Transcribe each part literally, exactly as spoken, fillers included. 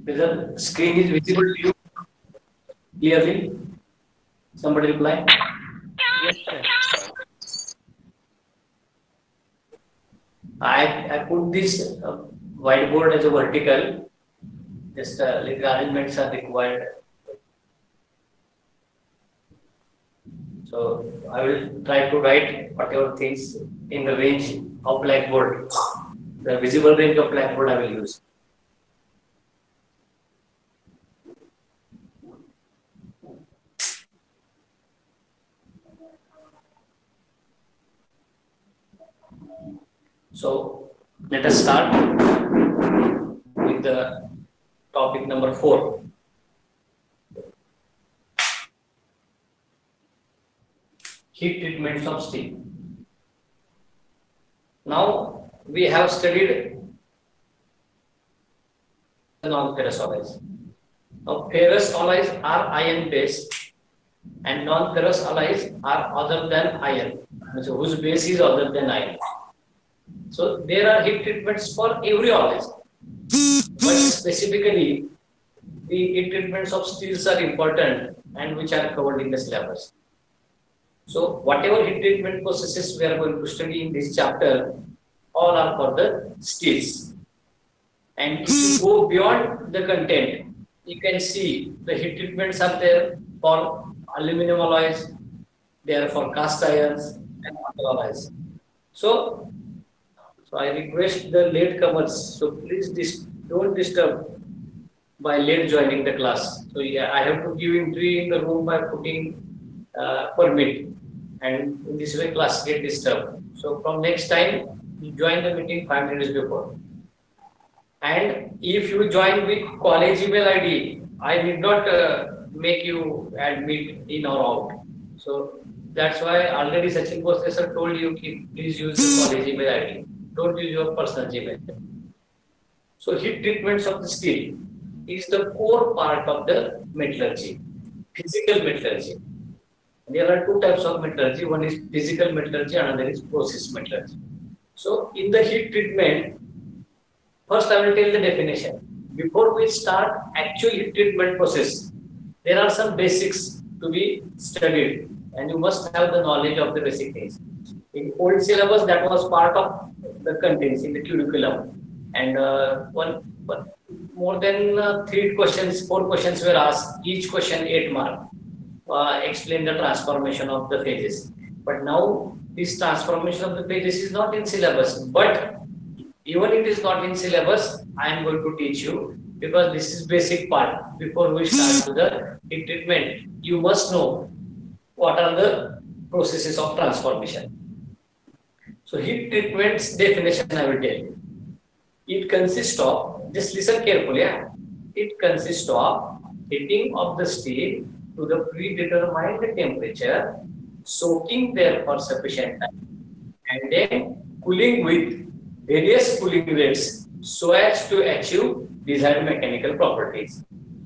Whether screen is visible to you clearly? Somebody reply. Yes, sir. I, I put this uh, whiteboard as a vertical. Just uh, little arrangements are required. So I will try to write whatever things in the range of blackboard. The visible range of blackboard I will use. So let us start with the topic number four. Heat treatments of steel. Now we have studied the non-ferrous alloys. Now ferrous alloys are iron based and non-ferrous alloys are other than iron, so whose base is other than iron. So there are heat treatments for every alloys, but specifically the heat treatments of steels are important and which are covered in the syllabus. So whatever heat treatment processes we are going to study in this chapter, all are for the steels. And if you go beyond the content, you can see the heat treatments are there for aluminum alloys, they are for cast irons and other alloys. So, so I request the late comers, so please dis don't disturb by late joining the class. So yeah, I have to give entry in the room by putting uh, permit, and in this way class get disturbed. So from next time, you join the meeting five minutes before. And if you join with college email I D, I need not uh, make you admit in or out. So that's why already Sachin Professor told you, please use the college email I D. Don't use your personal Gmail. So heat treatments of the steel is the core part of the metallurgy, physical metallurgy. There are two types of metallurgy. One is physical metallurgy, another is process metallurgy. So in the heat treatment, first I will tell the definition. Before we start actual heat treatment process, there are some basics to be studied and you must have the knowledge of the basic things. In old syllabus, that was part of the contents in the curriculum. And uh, one, one more than uh, three questions, four questions were asked, each question eight mark. Uh, explain the transformation of the phases. But now this transformation of the phases is not in syllabus, but even it is not in syllabus, I am going to teach you because this is basic part. Before we start to the heat treatment, you must know what are the processes of transformation. So heat treatment's definition I will tell you. It consists of, just listen carefully, yeah? It consists of heating of the steel to the predetermined temperature, soaking there for sufficient time, and then cooling with various cooling rates so as to achieve desired mechanical properties.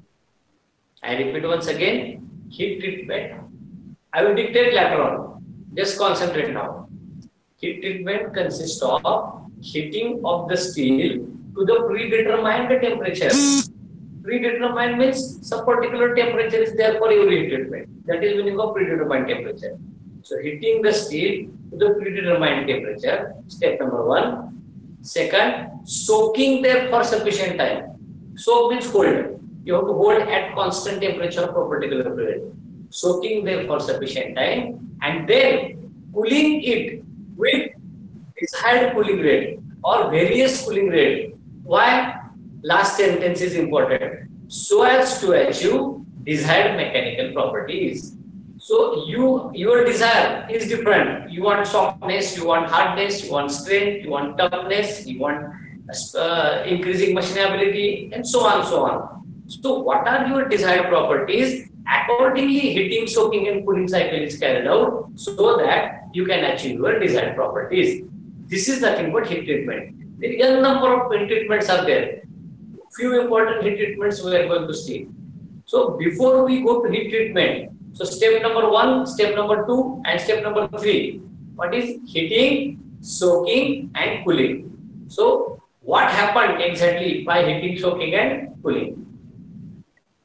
I repeat once again, heat treatment. I will dictate later on. Just concentrate now. Heat treatment consists of heating of the steel to the predetermined temperature. Predetermined means some particular temperature is there for every heat treatment. That is meaning of predetermined temperature. So heating the steel to the predetermined temperature, step number one. Second, soaking there for sufficient time. Soak means cold. You have to hold at constant temperature for a particular period. Soaking there for sufficient time and then cooling it with desired cooling rate or various cooling rate. Why? Last sentence is important. So as to achieve desired mechanical properties. So you, your desire is different. You want softness, you want hardness, you want strength, you want toughness, you want uh, increasing machinability, and so on, so on. So what are your desired properties? Accordingly, heating, soaking, and cooling cycle is carried out so that you can achieve your desired properties. This is nothing but heat treatment. The n number of heat treatments are there. Few important heat treatments we are going to see. So before we go to heat treatment, so step number one, step number two, and step number three. What is heating, soaking, and cooling? So what happened exactly by heating, soaking, and cooling?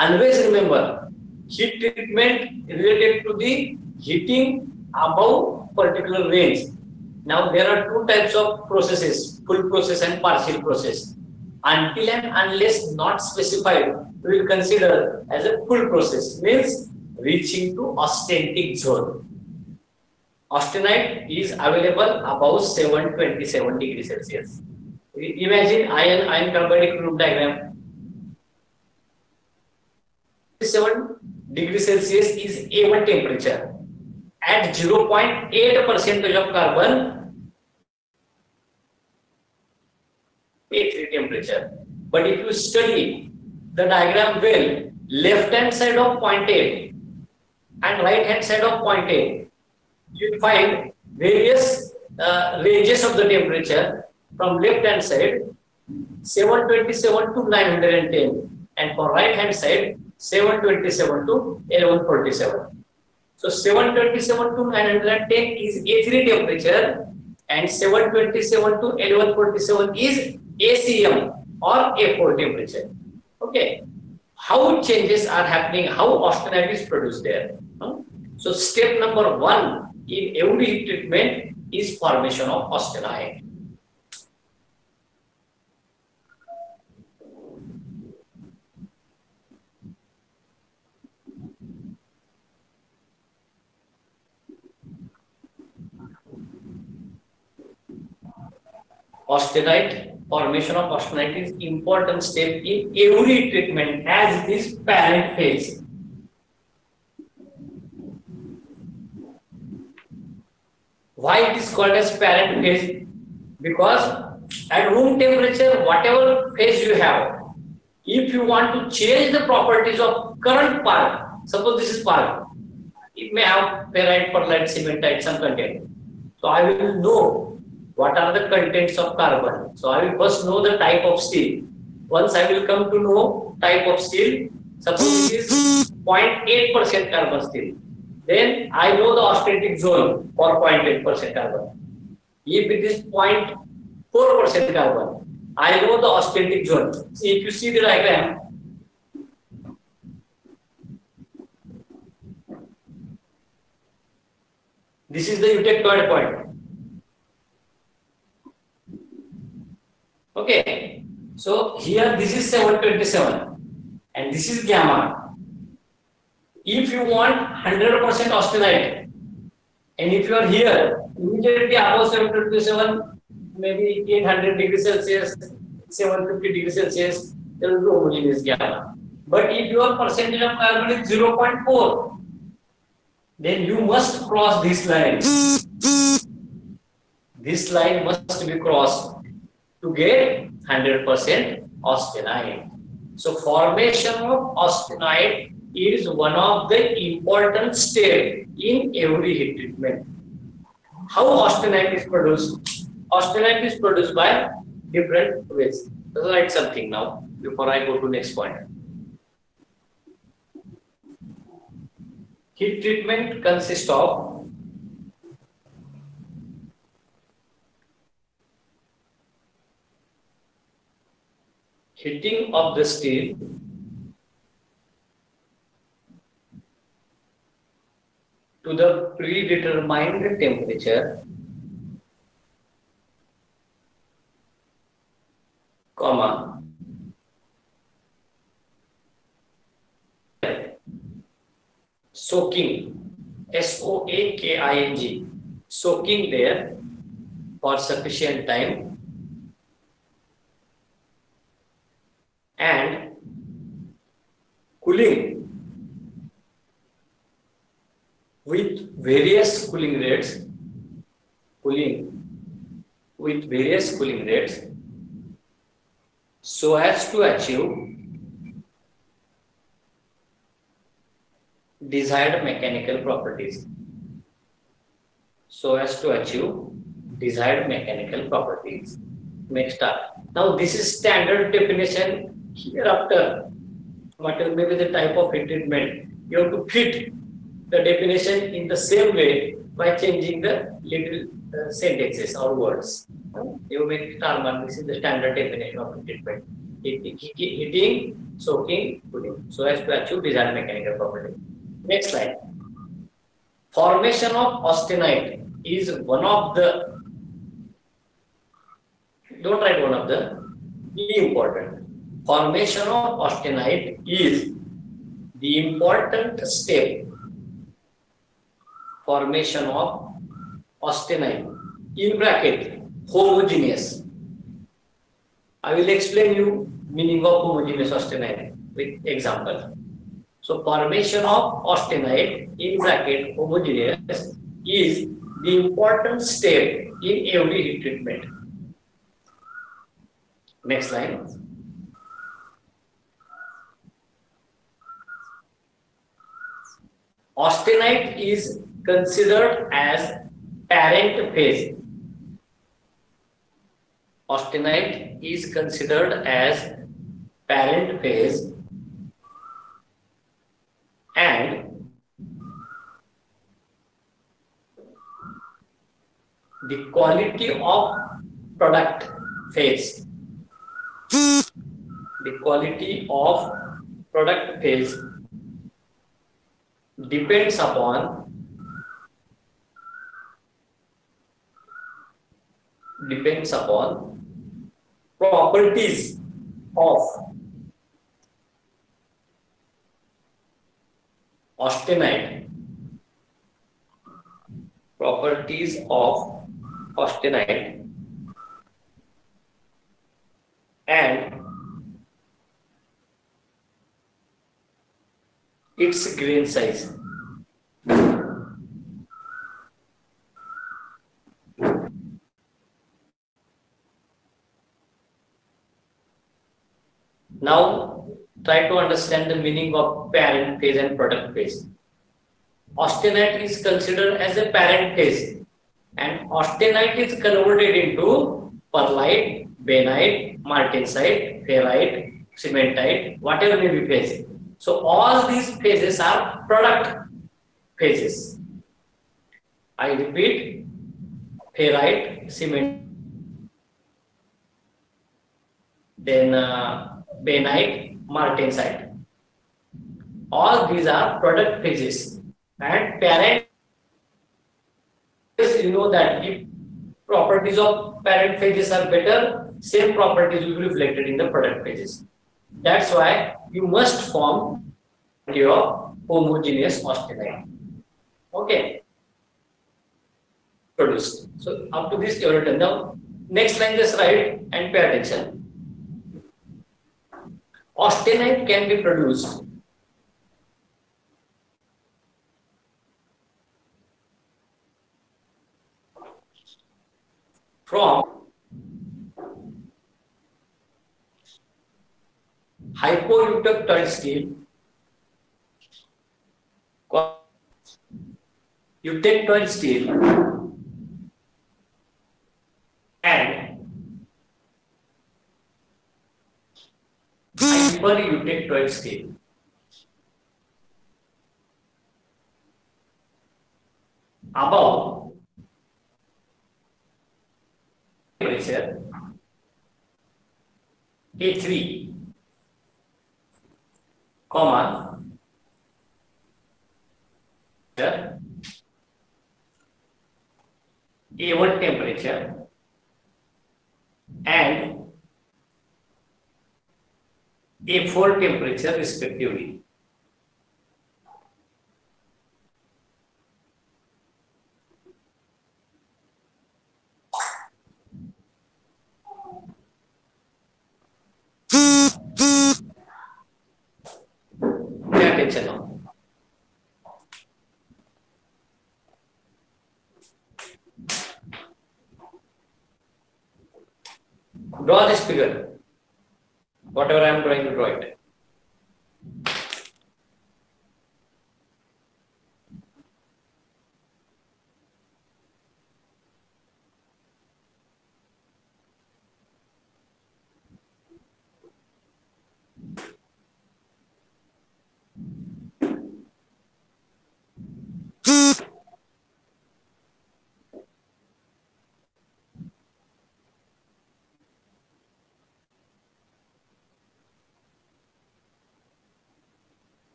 Always remember, heat treatment related to the heating above particular range. Now there are two types of processes, full process and partial process. Until and unless not specified, we will consider as a full process, means reaching to austenitic zone. Austenite is available above seven twenty-seven degrees Celsius. Imagine iron iron carbide equilibrium diagram. seven degrees Celsius is A one temperature. At zero point eight percentage of carbon, A three temperature. But if you study the diagram well, left hand side of point eight and right hand side of point eight, you find various uh, ranges of the temperature from left hand side seven twenty-seven to nine hundred ten, and for right hand side seven twenty-seven to eleven forty-seven. So seven twenty-seven to nine hundred ten is A three temperature and seven twenty-seven to eleven forty-seven is A C M or A four temperature. Okay. How changes are happening, how austenite is produced there. So step number one in every heat treatment is formation of austenite. Austenite, formation of austenite is important step in every treatment as it is parent phase. Why it is called as parent phase? Because at room temperature, whatever phase you have, if you want to change the properties of current part, suppose this is part, it may have ferrite, pearlite, cementite, some content. So I will know what are the contents of carbon. So I will first know the type of steel. Once I will come to know type of steel, suppose it is zero point eight percent carbon steel. Then I know the austenitic zone for zero point eight percent carbon. If it is zero point four percent carbon, I know the austenitic zone. See, if you see the diagram, this is the eutectoid point. Okay, so here this is seven twenty-seven and this is gamma. If you want one hundred percent austenite and if you are here immediately above seven twenty-seven, maybe eight hundred degrees Celsius, seven fifty degrees Celsius, there will be homogeneous gamma. But if your percentage of carbon is zero point four, then you must cross this line. This line must be crossed to get one hundred percent austenite. So formation of austenite is one of the important steps in every heat treatment. How austenite is produced? Austenite is produced by different ways. Let's write something now before I go to next point. Heat treatment consists of heating of the steel to the predetermined temperature, comma, soaking, S O A K I N G, soaking there for sufficient time, and cooling with various cooling rates, cooling with various cooling rates, so as to achieve desired mechanical properties. So as to achieve desired mechanical properties. Next up. Now this is standard definition. Hereafter, whatever may be the type of heat treatment, you have to fit the definition in the same way by changing the little uh, sentences or words. You make star mark. This is the standard definition of heat treatment. heating, soaking, cooling, so as to achieve desired mechanical property. Next slide. Formation of austenite is one of the, don't write one of the, be important. Formation of austenite is the important step. Formation of austenite, in bracket, homogeneous. I will explain you meaning of homogeneous austenite with example. So formation of austenite, in bracket, homogeneous, is the important step in every heat treatment. Next slide. Austenite is considered as parent phase. Austenite is considered as parent phase and the quality of product phase. The quality of product phase depends upon depends upon properties of austenite. Properties of austenite and its grain size. Now try to understand the meaning of parent phase and product phase. Austenite is considered as a parent phase and austenite is converted into perlite, bainite, martensite, ferrite, cementite, whatever may be phase. So all these phases are product phases. I repeat, ferrite, cement, then uh, bainite, martensite. All these are product phases. And parent, you know that if properties of parent phases are better, same properties will be reflected in the product phases. That's why you must form your homogeneous austenite. Okay. Produced. So up to this you are written down. Next line just write and pay attention. Austenite can be produced from hypoeutectoid steel, eutectoid steel, and hypereutectoid steel. Above temperature A three, comma A one temperature and A four temperature respectively. Pay attention now. Draw this figure. Whatever I am trying to draw it.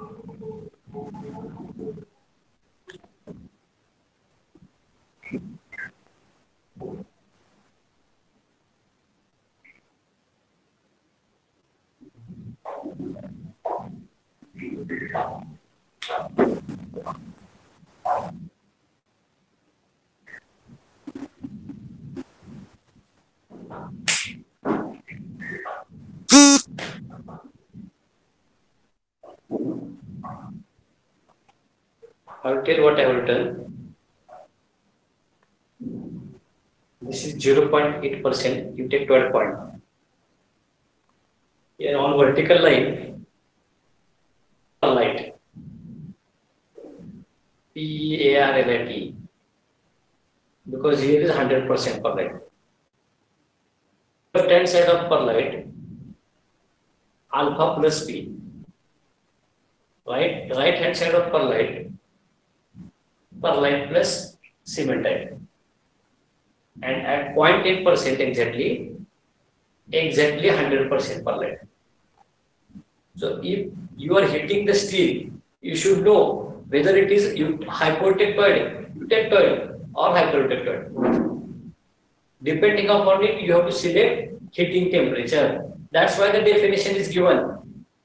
I will tell what I have written. This is zero point eight percent. You take twelve point. Here on vertical line, light. P A R L I T. Because here is one hundred percent perlite. Left hand side of perlite, alpha plus P. Right, right hand side of perlite, perlite plus cementite. And at zero point eight percent exactly, exactly one hundred percent perlite. So if you are hitting the steel, you should know whether it is hypotectoid, eutectoid or hypertectoid. Depending upon it, you have to select heating temperature. That's why the definition is given.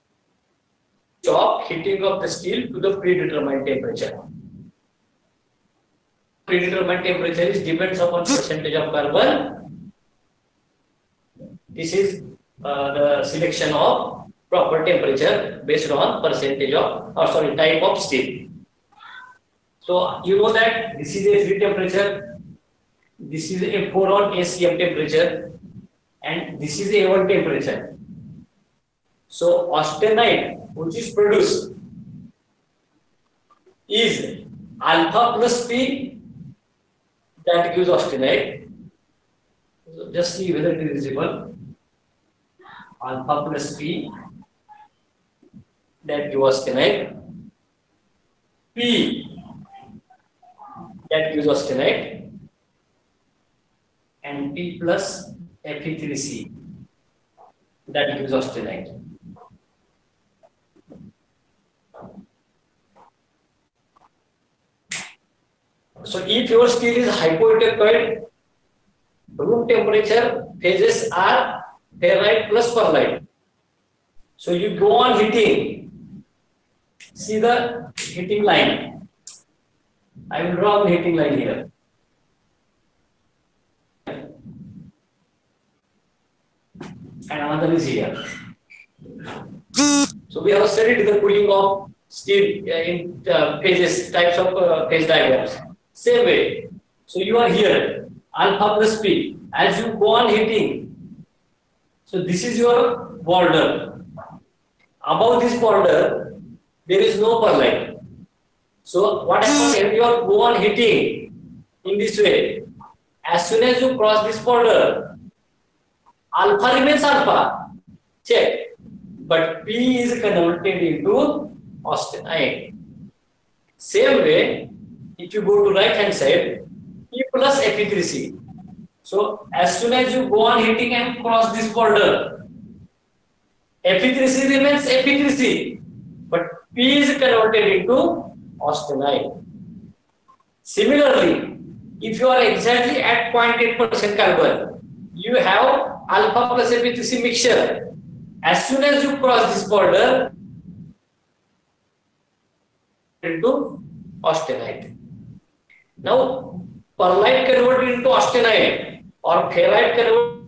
Stop heating of the steel to the predetermined temperature. Predetermined temperature is depends upon percentage of carbon. This is uh, the selection of proper temperature based on percentage of, or sorry, type of steel. So you know that this is a free temperature, this is a four on A C M temperature, and this is A one temperature. So austenite, which is produced, is alpha plus P, that gives austenite. So just see whether it is visible. Alpha plus P, that gives austenite. P, that gives austenite. And P plus F e three C, that gives austenite. So if your steel is hypoelectroid, room temperature phases are ferrite plus perlite. So you go on heating. See the heating line. I will draw the heating line here. And another is here. So we have studied the cooling of steel in uh, phases, types of uh, phase diagrams. Same way. So you are here, alpha plus P. As you go on heating, so this is your border. Above this border, there is no perlite. So what happens when you are go on heating in this way? As soon as you cross this border, alpha remains alpha. Check. But P is converted into austenite. Same way, if you go to right hand side, P plus F e three C. So as soon as you go on heating and cross this border, F e three C remains F e three C, but P is converted into austenite. Similarly, if you are exactly at zero point eight percent carbon, you have alpha plus F e three C mixture. As soon as you cross this border, into austenite. Now, perlite converted into austenite or ferrite converted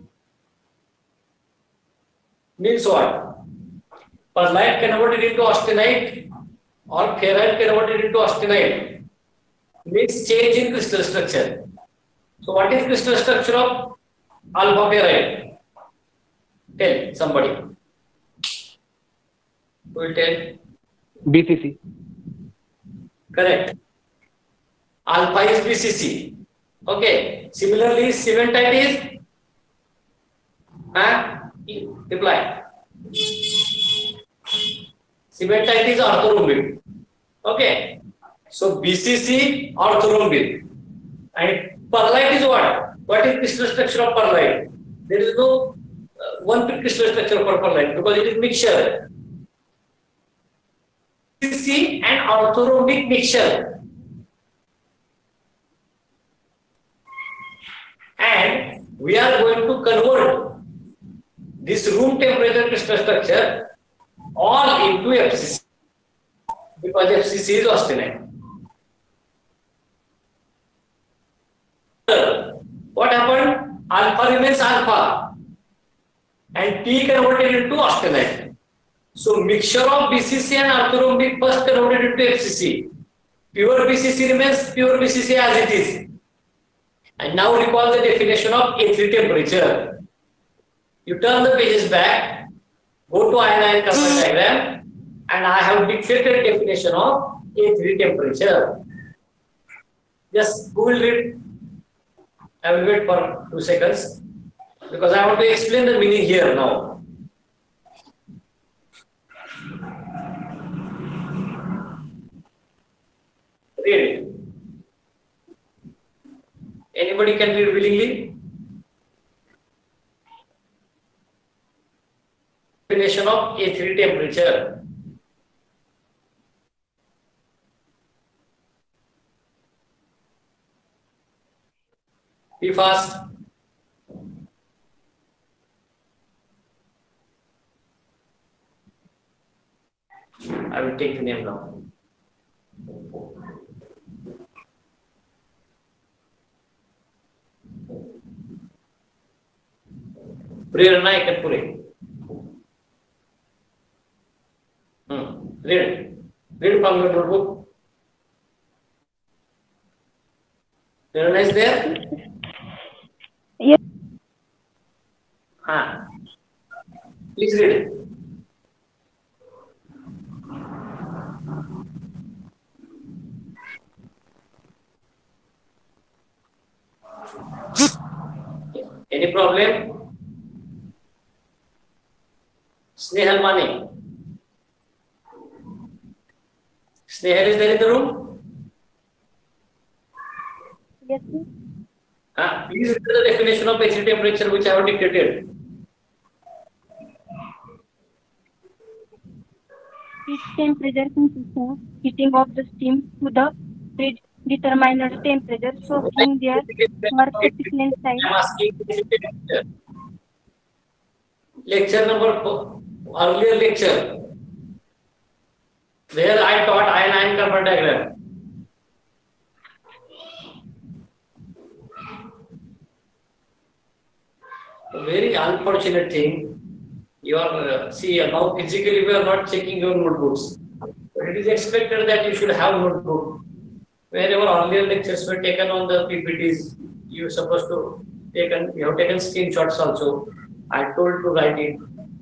means what? Perlite converted into austenite or ferrite converted into austenite means change in crystal structure. So, what is crystal structure of alpha ferrite? Tell somebody. Who will tell? B C C. Correct. Alpha is B C C. Okay. Similarly, cementite is uh, reply. Cementite is orthorhombic. Okay. So B C C orthorhombic. And perlite is what? What is crystal structure of perlite? There is no uh, one crystal structure for perlite because it is mixture. C and orthorhombic mixture. And we are going to convert this room temperature crystal structure all into F C C because F C C is austenite. What happened? Alpha remains alpha and T converted into austenite. So mixture of B C C and orthorhombic first converted into F C C. Pure B C C remains pure B C C as it is. And now recall the definition of A three temperature. You turn the pages back, go to ion-ion conversion diagram, and I have dictated definition of A three temperature. Just Google it. I will wait for two seconds because I want to explain the meaning here now. Read it. Anybody can read willingly? Definition of A three temperature. Be fast. I will take the name now. Prerna Ekatpure. Hmm. Read. Read from your notebook. Prerna is there? Yes. Ah. Please read it. Any problem? Snehal Mani. Snehal is there in the room? Yes, sir. Ah, please read the definition of A three temperature which I have dictated. Heat temperature consists of heating of the steam to the predetermined temperature, soaking their work efficient I time. am asking A three temperature. Lecture number four, earlier lecture. There I taught ion-ion conversion diagram. A very unfortunate thing. You are uh, see now physically we are not checking your notebooks, but it is expected that you should have notebook. Wherever earlier lectures were taken on the P P Ts, you are supposed to taken. You have taken screenshots also. I told to write it.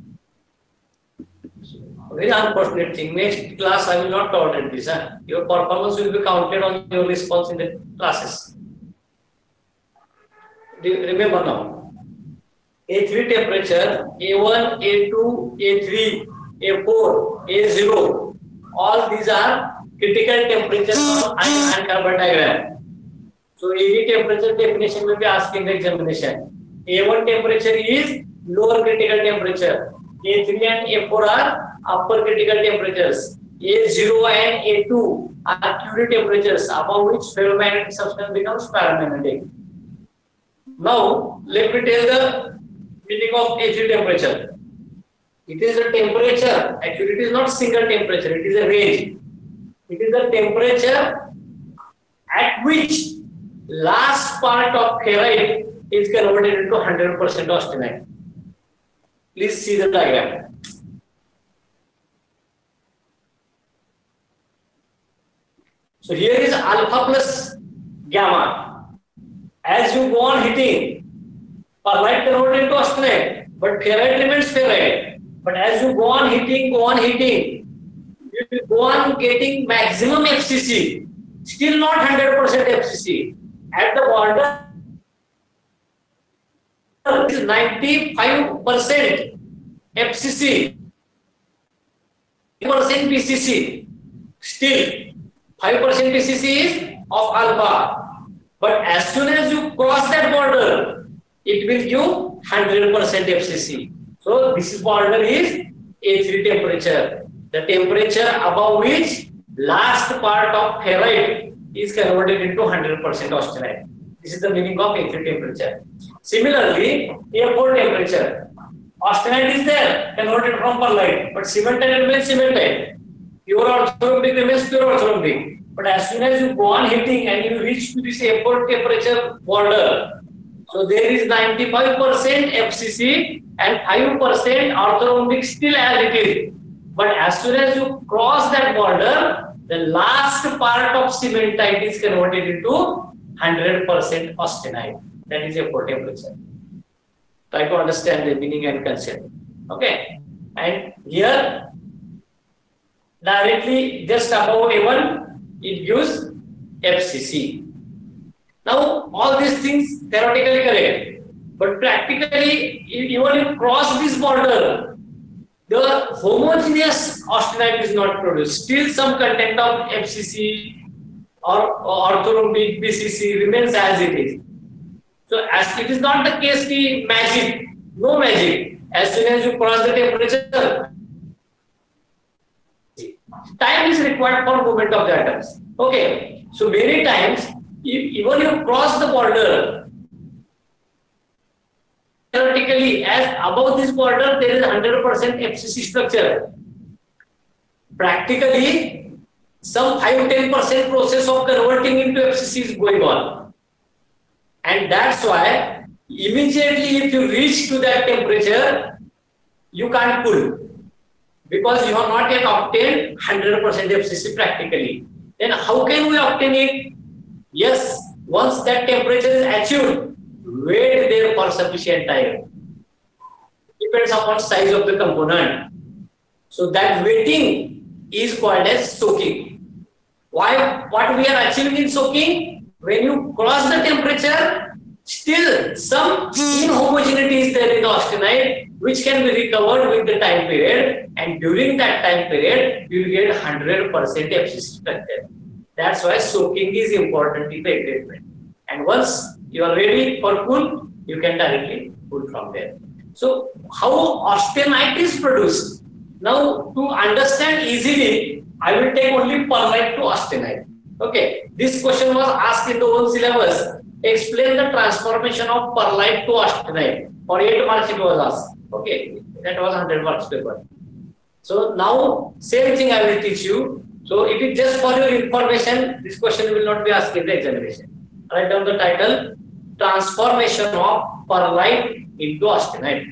Very unfortunate thing. Next class I will not tolerate this. Huh? Your performance will be counted on your response in the classes. Remember now. A three temperature, A one, A two, A three, A four, A zero, all these are critical temperatures of ion conversion diagram. So A three temperature definition will be asked in the examination. A one temperature is lower critical temperature. A three and A four are upper critical temperatures. A zero and A two are Curie temperatures above which ferromagnetic substance becomes paramagnetic. Now let me tell the meaning of A three temperature. It is a temperature. Actually, it is not single temperature. It is a range. It is the temperature at which last part of ferrite is converted into one hundred percent austenite. Please see the diagram. So here is alpha plus gamma. As you go on heating, perlite converted into austenite, but ferrite remains ferrite. But as you go on heating, go on heating, you will go on getting maximum F C C. Still not one hundred percent F C C. At the border, it is ninety-five percent F C C, five percent B C C. Still, five percent B C C is of alpha. But as soon as you cross that border, it will give one hundred percent F C C. So this border is A three temperature. The temperature above which last part of ferrite is converted into one hundred percent austenite. This is the meaning of A three temperature. Similarly, A four temperature, austenite is there, converted from perlite, but cementite remains cementite. Pure orthorhombic remains pure orthorhombic. But as soon as you go on heating and you reach to this A four temperature border, so there is ninety-five percent F C C and five percent orthorhombic still as it is. But as soon as you cross that border, the last part of cementite is converted into one hundred percent austenite. That is A four temperature. Try to understand the meaning and concept. Okay. And here, directly just above A one, it gives F C C. Now, all these things theoretically correct, but practically, even if you cross this border, the homogeneous austenite is not produced. Still, some content of F C C or, or orthorhombic B C C remains as it is. So, as it is not the case, the magic, no magic. As soon as you cross the temperature, time is required for movement of the atoms. Okay, so many times, if even you cross the border, theoretically, as above this border, there is one hundred percent F C C structure. Practically, some five to ten percent process of converting into F C C is going on. And that's why, immediately if you reach to that temperature, you can't pull. Because you have not yet obtained one hundred percent F C C practically. Then how can we obtain it? Yes, once that temperature is achieved, wait there for sufficient time. Depends upon size of the component. So that waiting is called as soaking. Why? What we are achieving in soaking? When you cross the temperature, still some inhomogeneity is there in the austenite, which can be recovered with the time period, and during that time period, you will get one hundred percent F C C structure. That's why soaking is important in the treatment. And once you are ready for pull, you can directly pull from there. So, how austenite is produced? Now, to understand easily, I will take only perlite to austenite. Okay, this question was asked in the old syllabus. Explain the transformation of perlite to austenite. For eight marks it was asked. Okay, that was one hundred marks paper. So now, same thing I will teach you. So it is just for your information. This question will not be asked in the examination. Write down the title: Transformation of perlite into austenite.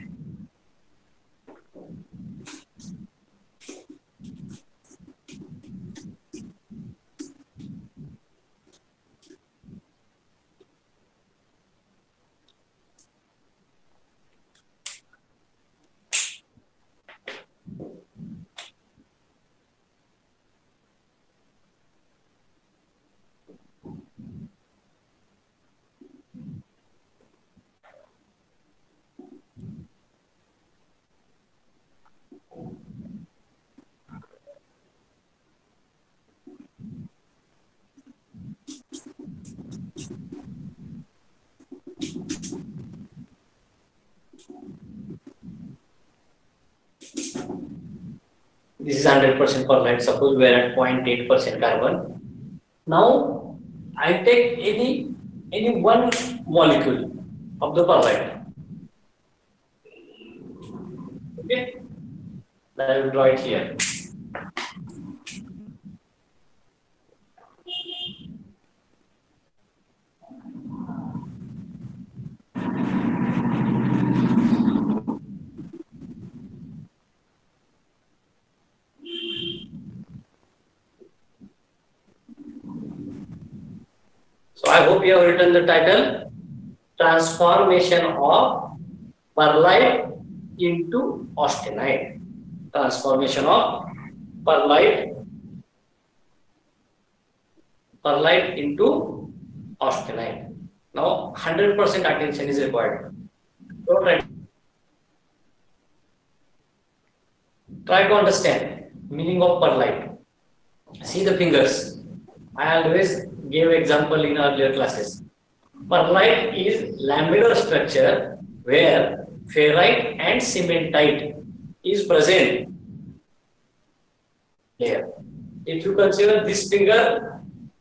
This is one hundred percent perlite. Suppose we are at zero point eight percent carbon. Now, I take any any one molecule of the perlite. Okay, I will draw it here. So I hope you have written the title: Transformation of perlite into austenite. Transformation of perlite perlite into austenite. Now one hundred percent attention is required. Don't try. Try to understand meaning of perlite. See the fingers. I always gave example in earlier classes. Perlite is lamellar structure where ferrite and cementite is present here. If you consider this figure,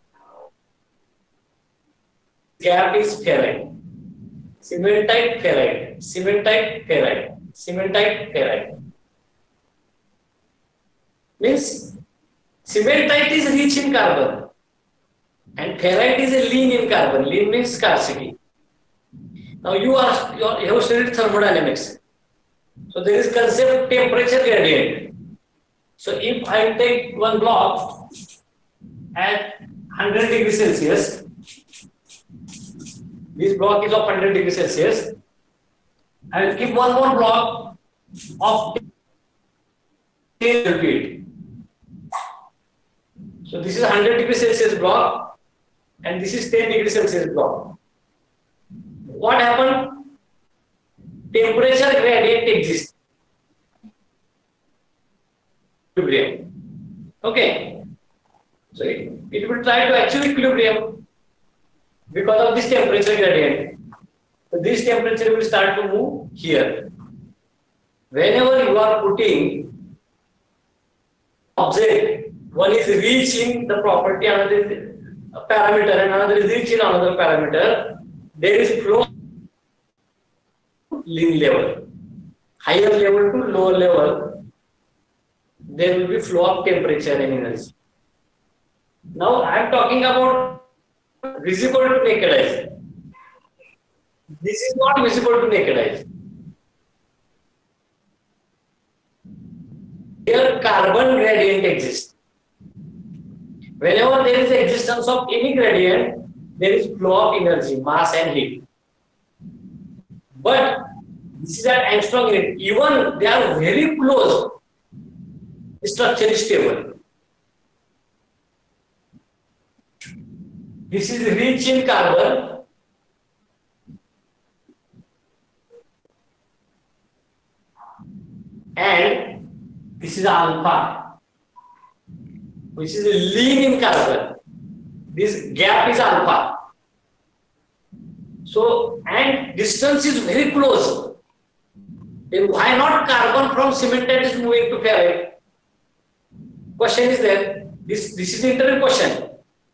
gap is ferrite. Cementite, ferrite. Cementite, ferrite. Cementite, ferrite. Means cementite is rich in carbon and ferrite is a lean in carbon. Lean means scarcity. Now you are you, are, you have studied thermodynamics. So there is concept temperature gradient. So if I take one block at one hundred degrees Celsius, this block is of one hundred degrees Celsius. I will keep one more block of ten feet. So this is one hundred degrees Celsius block and this is ten degrees Celsius block. What happened? Temperature gradient exists. Equilibrium. Okay. So it, it will try to achieve equilibrium because of this temperature gradient. So this temperature will start to move here. Whenever you are putting object, one is rich in the property, another is a parameter, and another is rich in another parameter, there is flow lean level. Higher level to lower level, there will be flow of temperature and energy. Now I am talking about visible to naked eyes. This is not visible to naked eyes. Here carbon gradient exists. Whenever there is the existence of any gradient, there is flow of energy, mass and heat. But this is an Armstrong unit. Even they are very close, the structure is stable. This is rich in carbon. And this is alpha, which is lean in carbon. This gap is alpha. So, and distance is very close. Then why not carbon from cementite is moving to ferrite? Question is there. This, this is the interview question.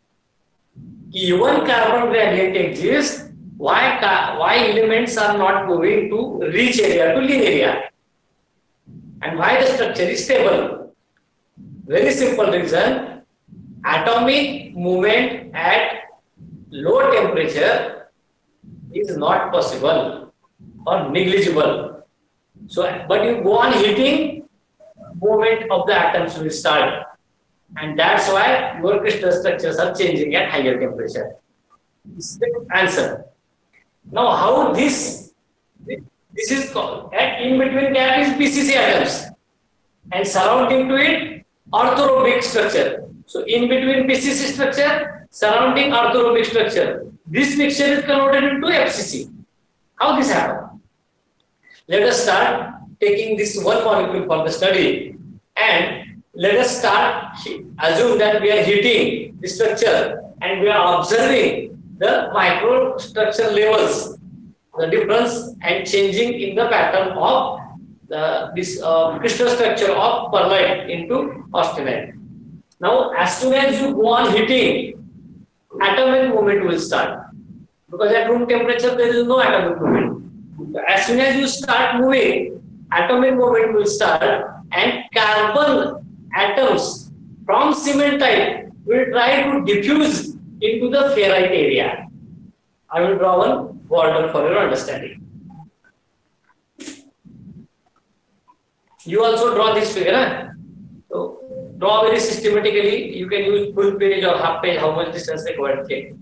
Even carbon gradient exists, why, why elements are not moving to rich area to lean area? And why the structure is stable? Very simple reason. Atomic movement at low temperature is not possible or negligible. So, but you go on heating, movement of the atoms will start. And that's why your crystal structures are changing at higher temperature. This is the answer. Now, how this, this is called, at in between gap is P C C atoms and surrounding to it orthorhombic structure. So, in between P C C structure, surrounding orthorhombic structure. This mixture is converted into F C C. How this happens? Let us start taking this one molecule for the study and let us start assume that we are heating the structure and we are observing the microstructure levels, the difference and changing in the pattern of the this uh, crystal structure of perlite into austenite. Now, as soon as you go on heating, atomic movement will start because at room temperature there is no atomic movement. As soon as you start moving, atomic movement will start and carbon atoms from cementite will try to diffuse into the ferrite area. I will draw one border for your understanding. You also draw this figure. Huh? So draw very systematically. You can use full page or half page, how much distance required. Okay.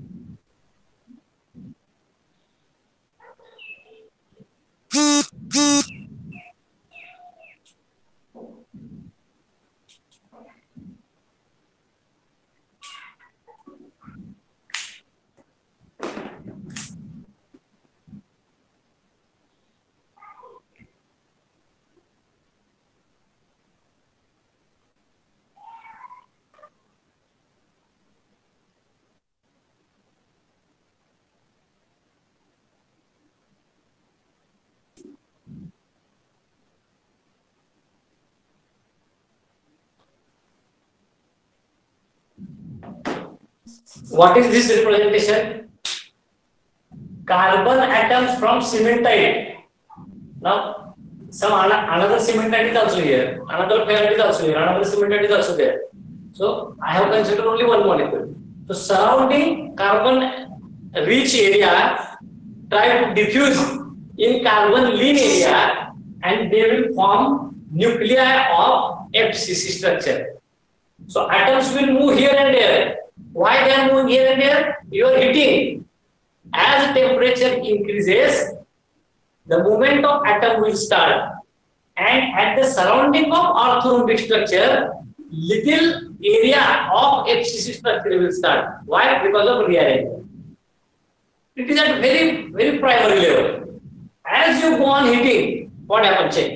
What is this representation? Carbon atoms from cementite. Now, some another cementite is also here, another ferrite is also here, another cementite is also there. So I have considered only one molecule. So surrounding carbon-rich area try to diffuse in carbon-lean area, and they will form nuclei of F C C structure. So atoms will move here and there. Why they are moving here and there? You are heating. As temperature increases, the movement of atom will start, and at the surrounding of orthorhombic structure, little area of F C C structure will start. Why? Because of rearrangement. It is at very, very primary level. As you go on heating, what happens? Check.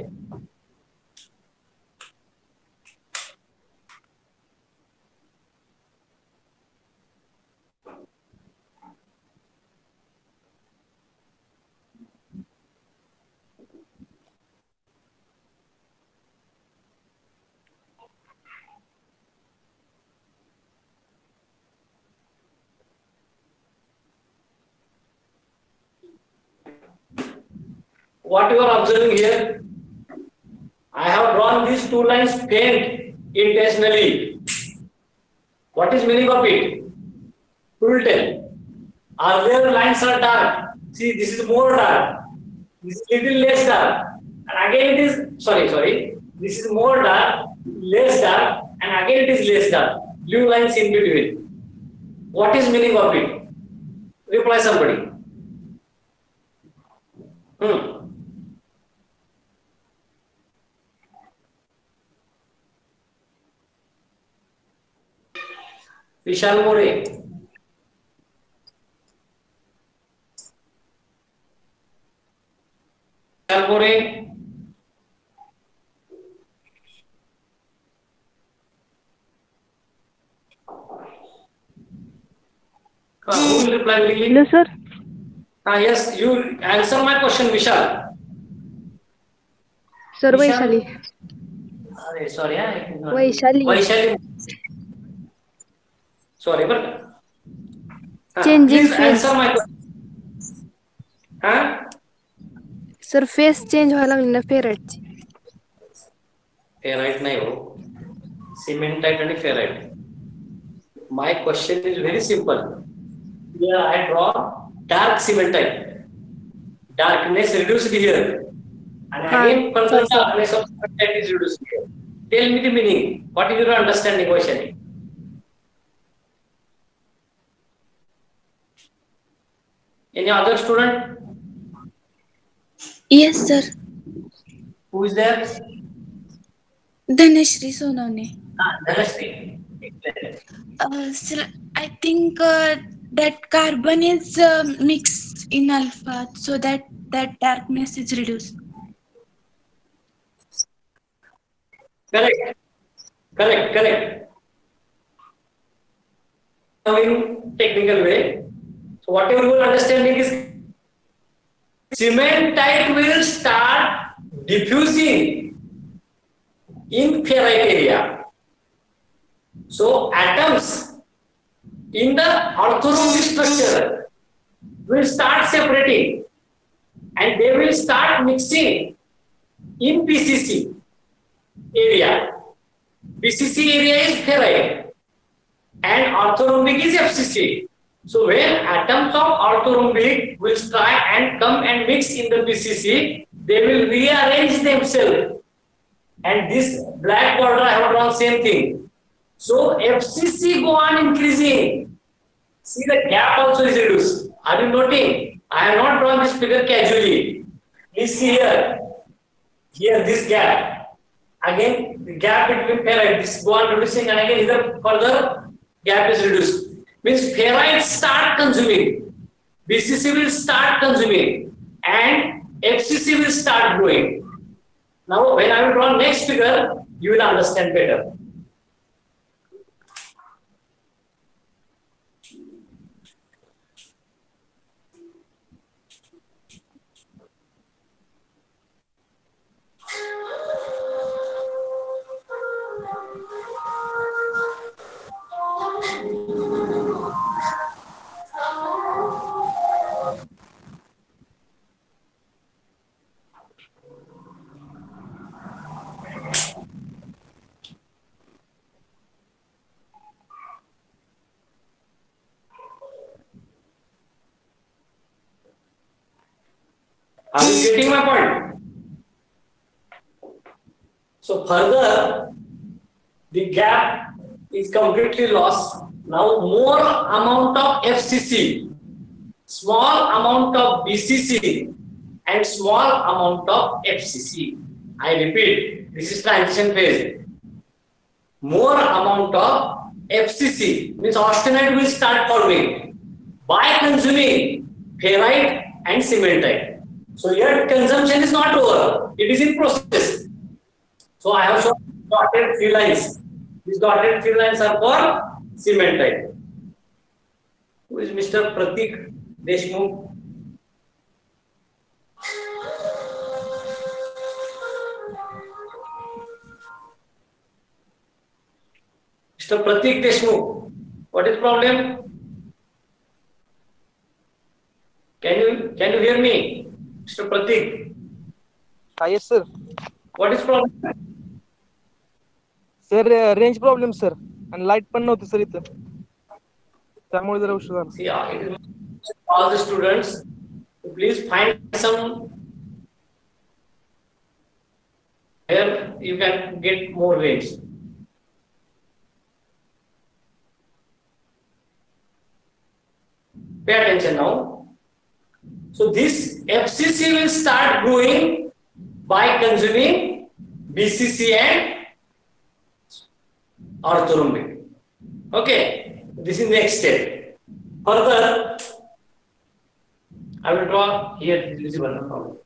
What you are observing here, I have drawn these two lines faint intentionally. What is meaning of it? Who will tell? Earlier lines are dark. See, this is more dark. This is little less dark. And again it is, sorry, sorry. This is more dark, less dark, and again it is less dark. Blue lines in between. What is meaning of it? Reply somebody. Hmm. Vishal More. Vishal More. Uh, who will reply? Hello, sir. Ah, yes, you answer my question, Vishal. Sir, Vaishali. Sorry, sorry, I Vaishali. Vaishali. Sorry, but uh, Changing please face. answer my question. Huh? Sir, face change व्हायला लागली ना ferrite. Ferrite नाही हो. Cementite and ferrite. My question is very simple. Here I draw dark cementite. Darkness reduced here. And again, Ah, further sir, sir. darkness of cementite is reduced here. Tell me the meaning. What is your understanding, Vaishali? Any other student? Yes, sir. Who is there? Dhanashri Sonawne. Ah, Dhanashri. Uh, sir, I think uh, that carbon is uh, mixed in alpha, so that that darkness is reduced. Correct. Correct. Correct. Now in technical way. So whatever your understanding is, cementite will start diffusing in ferrite area. So atoms in the orthorhombic structure will start separating, and they will start mixing in P C C area. P C C area is ferrite and orthorhombic is F C C. So when atoms of orthorhombic will try and come and mix in the P C C, they will rearrange themselves. And this black border I have drawn same thing. So F C C go on increasing. See, the gap also is reduced. Are you noting? I have not drawn this figure casually. Please see here. Here this gap. Again the gap between ferrite. This go on reducing, and again here further gap is reduced. Means ferrite start consuming, B C C will start consuming, and F C C will start growing. Now, when I will draw next figure, you will understand better. Are you getting my point? So further, the gap is completely lost. Now more amount of F C C, small amount of B C C, and small amount of F C C. I repeat, this is transition phase. More amount of F C C means austenite will start forming by consuming ferrite and cementite. So your consumption is not over; it is in process. So I have shown dotted three lines. These dotted three lines are for cementite. Who is Mister Pratik Deshmukh? Mister Pratik Deshmukh, what is the problem? Can you can you hear me, Mister Pratik? Ah, yes, sir. What is problem? Sir, uh, range problem, sir. And light पण नव्हती sir इथं. त्यामुळे जरा उशीर झाला. See, uh, it is all the students. Please find some where you can get more range. Pay attention now. So this F C C will start growing by consuming B C C and orthorhombic. Okay, this is next step. Further, I will draw here this visible no problem.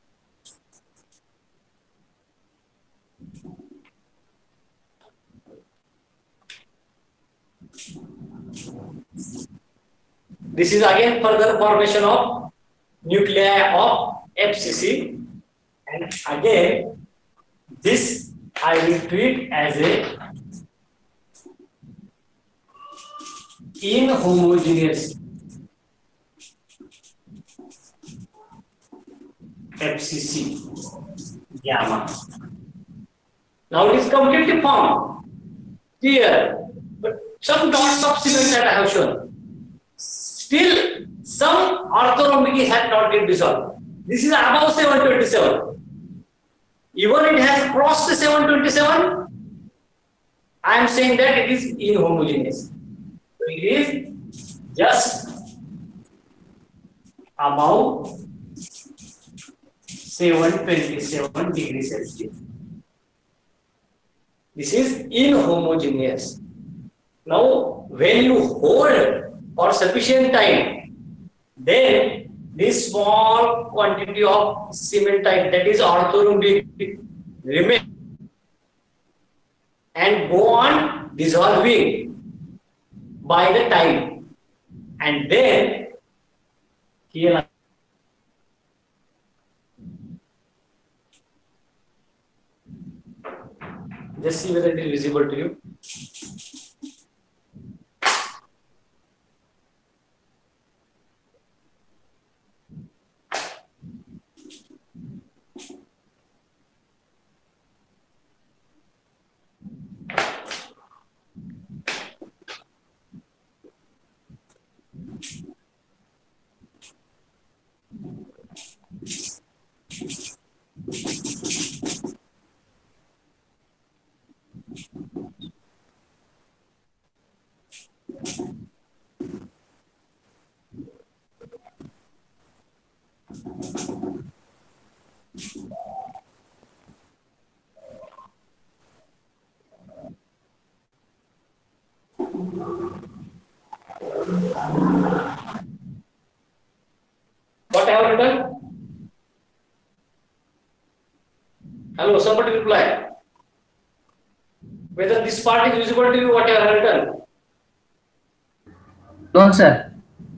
This is again further formation of nuclei of F C C, and again this I will treat as a inhomogeneous F C C gamma. Now it is completely formed here, but some dots of cement that I have shown. Still, some orthorhombic has not yet dissolved. This is above seven twenty-seven. Even it has crossed the seven twenty-seven, I am saying that it is inhomogeneous. So it is just above seven twenty-seven degrees Celsius. This is inhomogeneous. Now, when you hold for sufficient time, then this small quantity of cementite, that is orthorhombic, remain and go on dissolving by the time, and then here just see whether it is visible to you. What I have written? Hello, somebody reply. Whether this part is visible to you, what I have written? No, sir.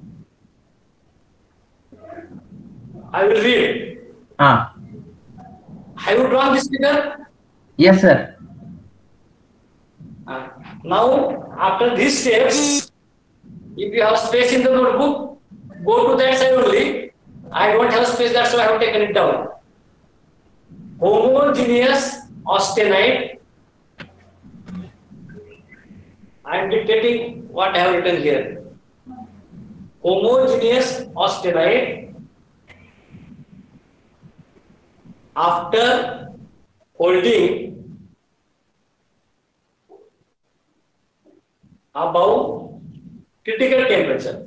I will read. Ah. Have you drawn this figure? Yes, sir. Uh, now, after this step, if you have space in the notebook, go to that side only. I don't have space, that's why I have taken it down. Homogeneous austenite. I am dictating what I have written here. Homogeneous austenite after holding above critical temperature.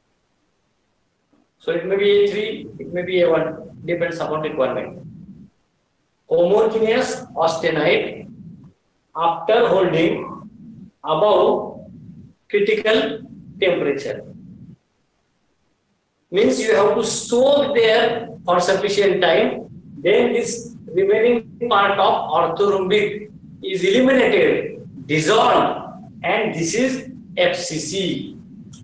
So it may be A three, it may be A one, depends upon requirement. Homogeneous austenite after holding above critical temperature. Means you have to soak there for sufficient time, then this remaining part of orthorhombic is eliminated, dissolved, and this is F C C.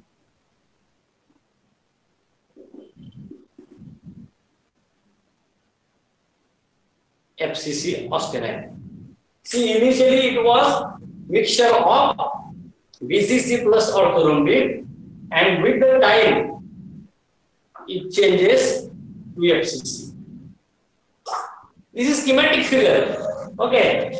F C C austenite. See, initially it was mixture of B C C plus orthorhombic, and with the time it changes to F C C. This is schematic figure. Okay.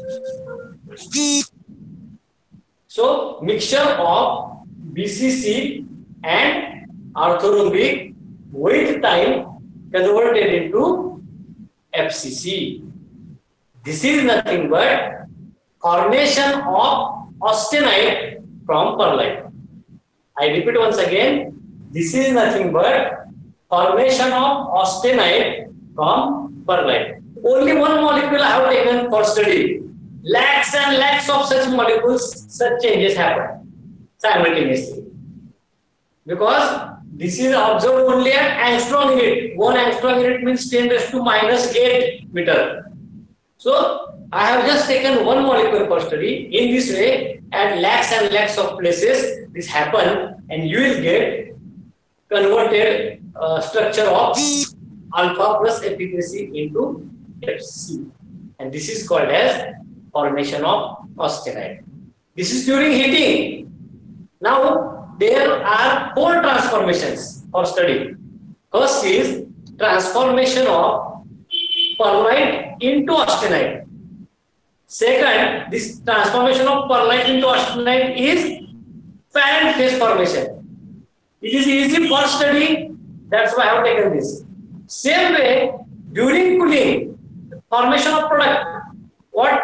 So mixture of B C C and orthorhombic with time converted into F C C. This is nothing but formation of austenite from perlite. I repeat once again, this is nothing but formation of austenite from perlite. Only one molecule I have taken for study. Lakhs and lakhs of such molecules, such changes happen simultaneously. Because this is observed only at angstrom unit. One angstrom unit means ten raised to minus eight meter. So I have just taken one molecule for study. In this way, at lakhs and lakhs of places, this happen, and you will get converted uh, structure of alpha plus efficacy into F C, and this is called as formation of austenite. This is during heating. Now there are four transformations for study. First is transformation of perlite into austenite. Second, this transformation of perlite into austenite is parent phase formation. It is easy for study, that's why I have taken this. Same way, during cooling, formation of product. What?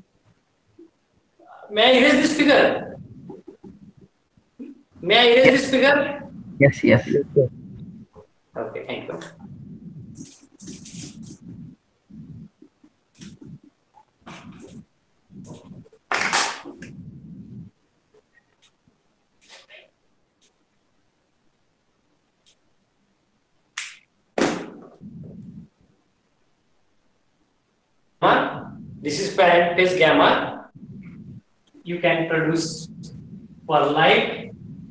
May I erase this figure? May I erase this figure? Yes, yes. Okay, thank you. This is parent phase gamma. You can produce perlite.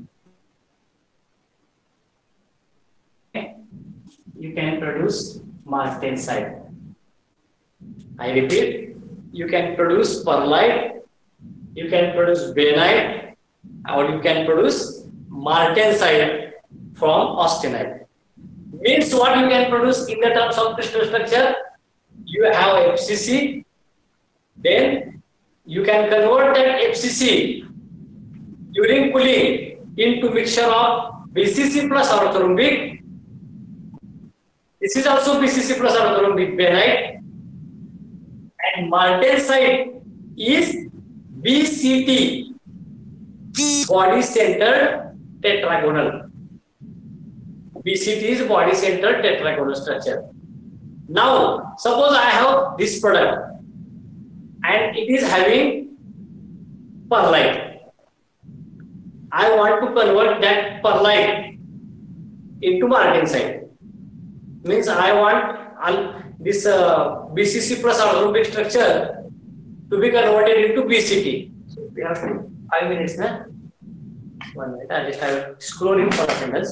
You can produce martensite. I repeat, you can produce perlite, you can produce bainite, or you can produce martensite from austenite. Means what you can produce in the terms of crystal structure? You have F C C, then you can convert that F C C during cooling into mixture of B C C plus orthorhombic. This is also B C C plus orthorhombic bainite, and martensite is B C T, body centered tetragonal. B C T is body centered tetragonal structure. Now, suppose I have this product and it is having perlite. I want to convert that perlite into martensite. Means I want this uh, B C C plus orthorhombic structure to be converted into B C T. So we have five minutes now. One minute, I just have scrolling for attendance.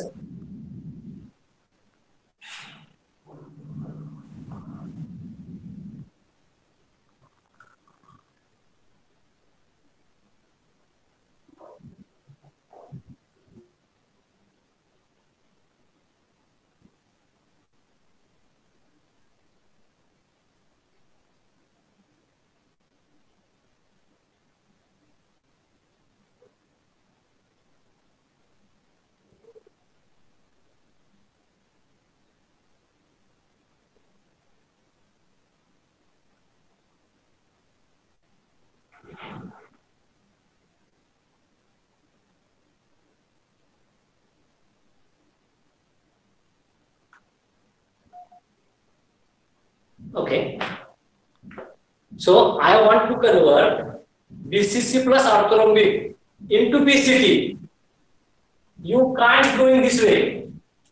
Okay. So I want to convert B C C plus orthorhombic into P C T. You can't do in this way.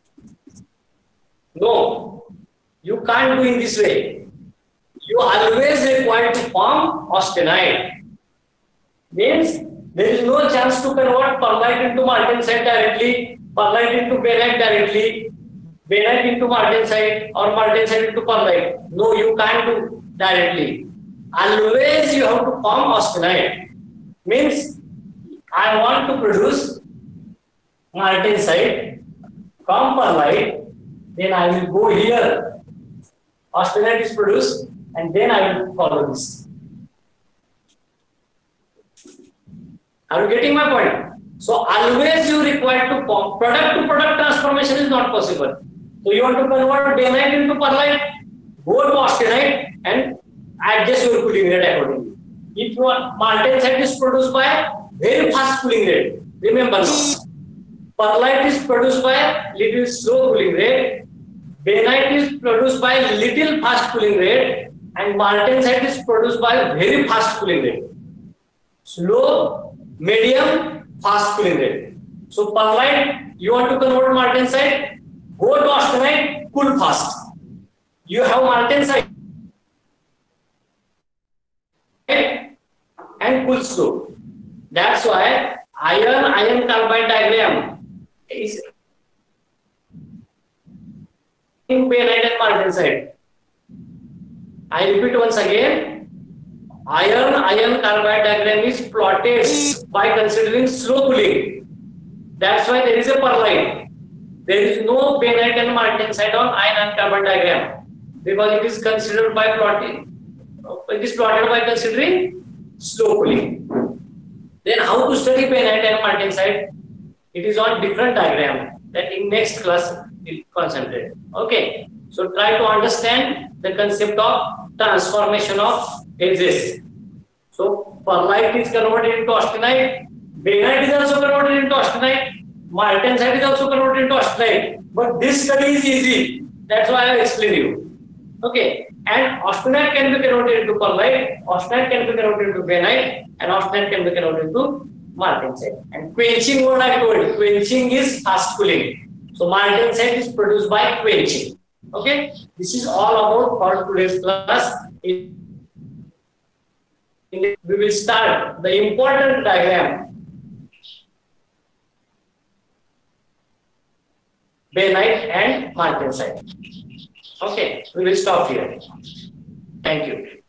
No, you can't do in this way. You always require to form austenite. Means there is no chance to convert perlite into martensite directly, perlite into bainite directly, bainite into martensite, or martensite into perlite. No, you can't do directly. Always you have to form austenite. Means I want to produce martensite from perlite, then I will go here. Austenite is produced, and then I will follow this. Are you getting my point? So always you require to form product to product transformation is not possible. So you want to convert bainite into perlite, go to austenite and adjust your cooling rate accordingly. If your martensite is produced by very fast cooling rate, remember now, perlite is produced by little slow cooling rate, bainite is produced by little fast cooling rate, and martensite is produced by very fast cooling rate. Slow, medium, fast cooling rate. So perlite, you want to convert martensite, go to austenite, cool fast. You have martensite and cool slow. That's why iron iron carbide diagram is in bainite and martensite. I repeat once again, iron iron carbide diagram is plotted by considering slow cooling. That's why there is a perlite. There is no bainite and martensite on iron carbide diagram because it is considered by plotting. It is plotted by considering slow cooling. Then how to study bainite and martensite? It is on different diagram that in next class we'll concentrate. Okay. So try to understand the concept of transformation of phases. So perlite is converted into austenite, bainite is also converted into austenite, martensite is also converted into austenite. But this study is easy. That's why I explain you. Okay. And austenite can be converted into perlite, austenite can be converted into bainite, and austenite can be converted into martensite. And quenching, what I told, quenching is fast cooling. So martensite is produced by quenching. Okay, this is all about for today's class. We will start the important diagram, bainite and martensite. Okay, we will stop here. Thank you.